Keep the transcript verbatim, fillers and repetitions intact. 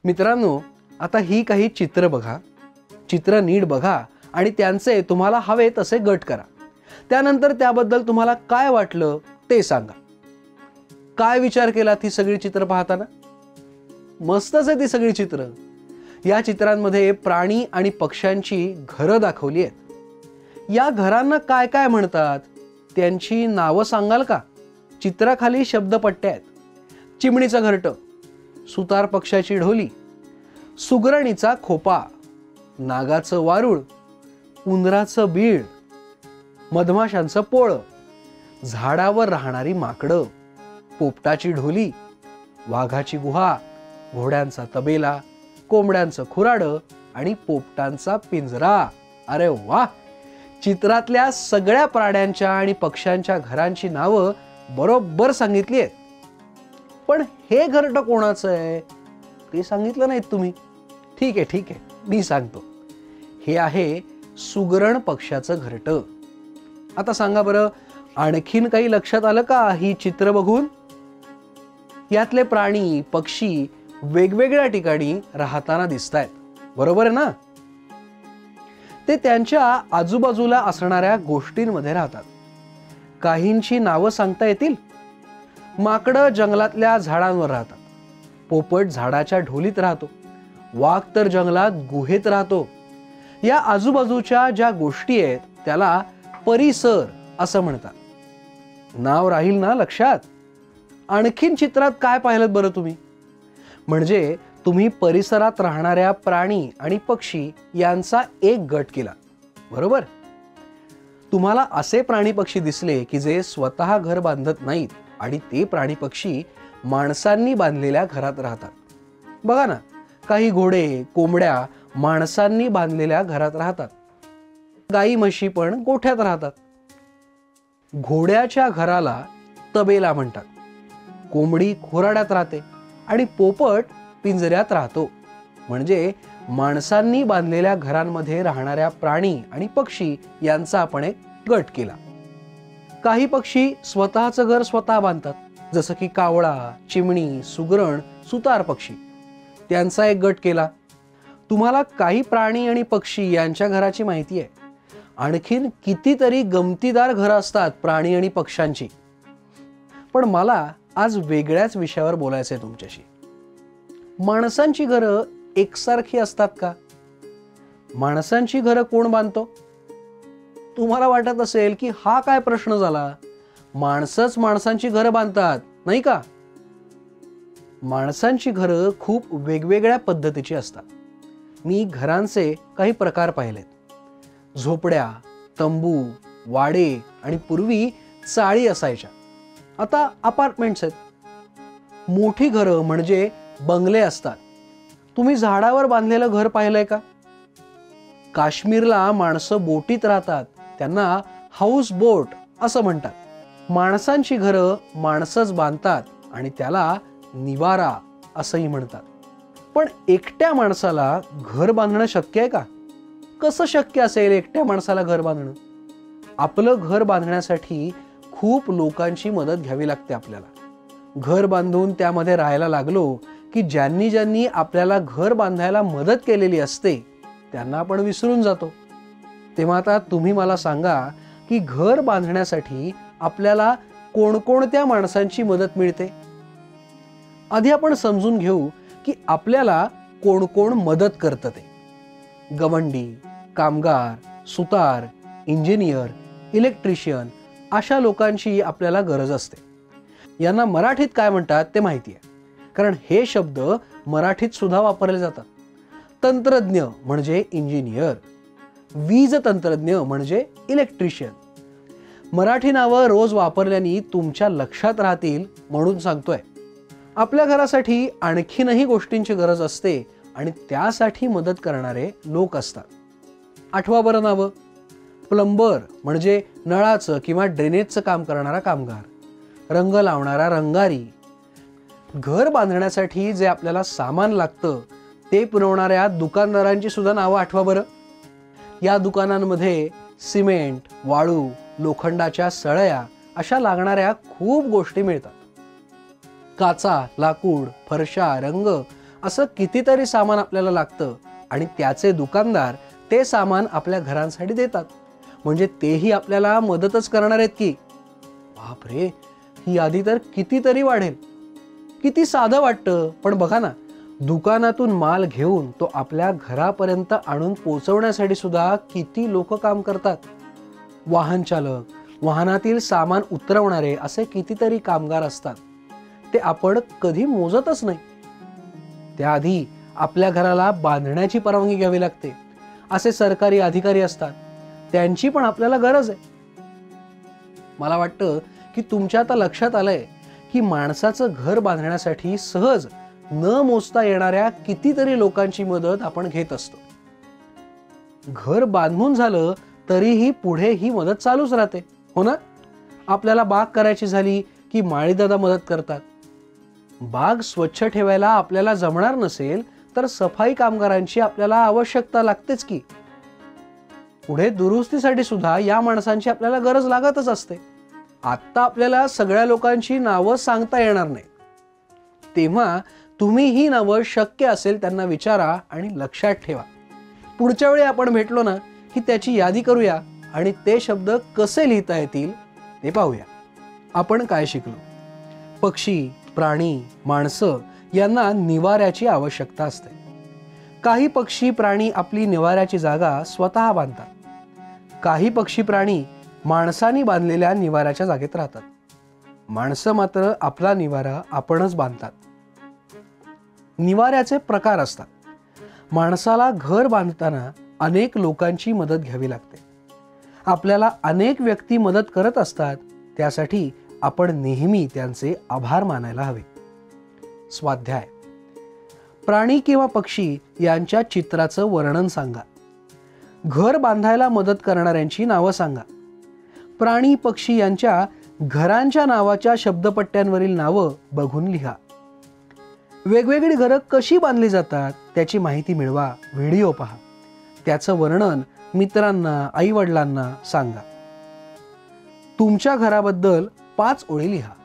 मित्रांनो, आता ही काही चित्र बघा, चित्र नीट बघा आणि त्यांचे तुम्हाला हवे तसे गट करा. त्यानंतर त्याबद्दल तुम्हाला काय वाटलं ते सांगा. काय विचार केला ती सगळी चित्र पाहताना? मस्तच आहे ती सगळी चित्र. या चित्रांमध्ये प्राणी आणि पक्ष्यांची घरं दाखवली आहेत. या घरांना काय काय म्हणतात त्यांची नावं सांगाल का? चित्राखाली शब्दपट्ट्या आहेत. चिमणीचं घरटं, सुतार पक्षाची ढोली, सुगरणीचा खोपा, नागाचं वारूळ, उंदराचं बीळ, मधमाशांचं पोळं, झाडावर राहणारी माकडं, पोपटाची ढोली, वाघाची गुहा, घोड्यांचा तबेला, कोंबड्यांचं खुराडं आणि पोपटांचा पिंजरा. अरे वा, चित्रातल्या सगळ्या प्राण्यांच्या आणि पक्ष्यांच्या घरांची नावं बरोबर सांगितली आहेत. पण हे घरटं कोणाचं आहे ते सांगितलं नाहीत तुम्ही. ठीक आहे ठीक आहे मी सांगतो. हे आहे सुगरण पक्षाचं घरटं. आता सांगा बरं, आणखीन काही लक्षात आलं का ही चित्र बघून? यातले प्राणी पक्षी वेगवेगळ्या ठिकाणी राहताना दिसतायत, बरोबर आहे ना? ते त्यांच्या आजूबाजूला असणाऱ्या गोष्टींमध्ये राहतात. काहींची नावं सांगता येतील? माकडं जंगलातल्या झाडांवर राहतात, पोपट झाडाच्या ढोलीत राहतो, वाघ तर जंगलात गुहेत राहतो. या आजूबाजूच्या ज्या गोष्टी आहेत त्याला परिसर असं म्हणतात. नाव राहील ना लक्षात? आणखीन चित्रात काय पाहिलं बरं तुम्ही? म्हणजे तुम्ही परिसरात राहणाऱ्या प्राणी आणि पक्षी यांचा एक गट केला, बरोबर? तुम्हाला असे प्राणी पक्षी दिसले की जे स्वतः घर बांधत नाहीत आणि ते प्राणी पक्षी माणसांनी बांधलेल्या घरात राहतात. बघा ना, काही घोडे, कोंबड्या माणसांनी बांधलेल्या घरात राहतात. गाई म्हशी पण गोठ्यात राहतात. घोड्याच्या घराला तबेला म्हणतात, कोंबडी खुराड्यात राहते आणि पोपट पिंजऱ्यात राहतो. म्हणजे माणसांनी बांधलेल्या घरांमध्ये राहणाऱ्या प्राणी आणि पक्षी यांचा आपण एक गट केला. काही पक्षी स्वतःचं घर स्वतः बांधतात, जसं की कावळा, चिमणी, सुगरण, सुतार पक्षी, त्यांचा एक गट केला. तुम्हाला काही प्राणी आणि पक्षी यांच्या घराची माहिती आहे. आणखीन कितीतरी गमतीदार घरं असतात प्राणी आणि पक्ष्यांची. पण मला आज वेगळ्याच विषयावर बोलायचं आहे तुमच्याशी. माणसांची घरं एकसारखी असतात का? माणसांची घरं कोण बांधतो? तुम्हाला वाटत असेल की हा काय प्रश्न झाला, माणसंच माणसांची घरं बांधतात नाही का? माणसांची घरं खूप वेगवेगळ्या पद्धतीची असतात. मी घरांचे काही प्रकार पाहिलेत. झोपड्या, तंबू, वाडे आणि पूर्वी चाळी असायच्या. आता अपार्टमेंट्स आहेत. मोठी घरं म्हणजे बंगले असतात. तुम्ही झाडावर बांधलेलं घर पाहिलंय का? काश्मीरला माणसं बोटीत राहतात, त्यांना हाऊस बोट असं म्हणतात. माणसांची घरं माणसंच बांधतात आणि त्याला निवारा असंही म्हणतात. पण एकट्या माणसाला घर बांधणं शक्य आहे का? कसं शक्य असेल एकट्या माणसाला घर बांधणं? आपलं घर बांधण्यासाठी खूप लोकांची मदत घ्यावी लागते आपल्याला. घर बांधून त्यामध्ये राहायला लागलो की ज्यांनी ज्यांनी आपल्याला घर बांधायला मदत केलेली असते त्यांना आपण विसरून जातो. तेव्हा आता तुम्ही मला सांगा की घर बांधण्यासाठी आपल्याला कोणकोणत्या माणसांची मदत मिळते? आधी आपण समजून घेऊ की आपल्याला कोण कोण मदत करतं ते. गवंडी, कामगार, सुतार, इंजिनियर, इलेक्ट्रिशियन अशा लोकांची आपल्याला गरज असते. यांना मराठीत काय म्हणतात ते माहिती आहे, कारण हे शब्द मराठीत सुद्धा वापरले जातात. तंत्रज्ञ म्हणजे इंजिनियर, वीज तंत्रज्ञ म्हणजे इलेक्ट्रिशियन. मराठी नावं रोज वापरल्याने तुमच्या लक्षात राहतील म्हणून सांगतोय. आपल्या घरासाठी आणखीनही गोष्टींची गरज असते आणि त्यासाठी मदत करणारे लोक असतात. आठवा बरं नावं. प्लंबर म्हणजे नळाचं किंवा ड्रेनेजचं काम करणारा कामगार, रंग लावणारा रंगारी. घर बांधण्यासाठी जे आपल्याला सामान लागतं ते पुरवणाऱ्या दुकानदारांची सुद्धा नावं आठवा बरं. या दुकानांमध्ये सिमेंट, वाळू, लोखंडाच्या सळया अशा लागणाऱ्या खूप गोष्टी मिळतात. काचा, लाकूड, फरशा, रंग असं कितीतरी सामान आपल्याला लागतं आणि त्याचे दुकानदार ते सामान आपल्या घरांसाठी देतात. म्हणजे तेही आपल्याला मदतच करणार आहेत की. बापरे, ही यादी तर कितीतरी वाढेल. किती साधं वाटतं, पण बघा ना, दुकानातून माल घेऊन तो आपल्या घरापर्यंत आणून पोहोचवण्यासाठी सुद्धा किती लोक काम करतात. वाहन चालक, वाहनातील सामान उतरवणारे असे कितीतरी कामगार असतात. ते आपण कधी मोजतच नाही. त्याआधी आपल्या घराला बांधण्याची परवानगी घ्यावी लागते. असे सरकारी अधिकारी असतात, त्यांची पण आपल्याला गरज आहे. मला वाटतं की तुमच्या आता लक्षात आलंय की माणसाचं घर बांधण्यासाठी सहज न मोजता येणाऱ्या कितीतरी लोकांची मदत आपण घेत असतो. घर बांधून झालं तरीही पुढे ही मदत चालूच राहते, हो ना? आपल्याला बाग करायची झाली की माळीदादा मदत करतात. बाग स्वच्छ ठेवायला आपल्याला जमणार नसेल तर सफाई कामगारांची आपल्याला आवश्यकता लागतेच की. पुढे दुरुस्तीसाठी सुद्धा या माणसांची आपल्याला गरज लागतच असते. आता आपल्याला सगळ्या लोकांची नावं सांगता येणार नाही, तेव्हा तुम्ही ही नावं शक्य असेल त्यांना विचारा आणि लक्षात ठेवा. पुढच्या वेळी आपण भेटलो ना की त्याची यादी करूया आणि ते शब्द कसे लिहिता येतील ते पाहूया. आपण काय शिकलो? पक्षी, प्राणी, माणसं यांना निवाऱ्याची आवश्यकता असते. काही पक्षी प्राणी आपली निवाऱ्याची जागा स्वतः बांधतात. काही पक्षी प्राणी माणसांनी बांधलेल्या निवाऱ्याच्या जागेत राहतात. माणसं मात्र आपला निवारा आपणच बांधतात. निवाऱ्याचे प्रकार असतात. माणसाला घर बांधताना अनेक लोकांची मदत घ्यावी लागते. आपल्याला अनेक व्यक्ती मदत करत असतात, त्यासाठी आपण नेहमी त्यांचे आभार मानायला हवे. स्वाध्याय: प्राणी किंवा पक्षी यांच्या चित्राचं वर्णन सांगा. घर बांधायला मदत करणाऱ्यांची नावं सांगा. प्राणी पक्षी यांच्या घरांच्या नावाच्या शब्दपट्ट्यांवरील नावं बघून लिहा. वेगवेगळी घरं कशी बांधली जातात त्याची माहिती मिळवा. व्हिडिओ पहा. त्याचं वर्णन मित्रांना, आई वडिलांना सांगा. तुमच्या घराबद्दल पाच ओळी लिहा.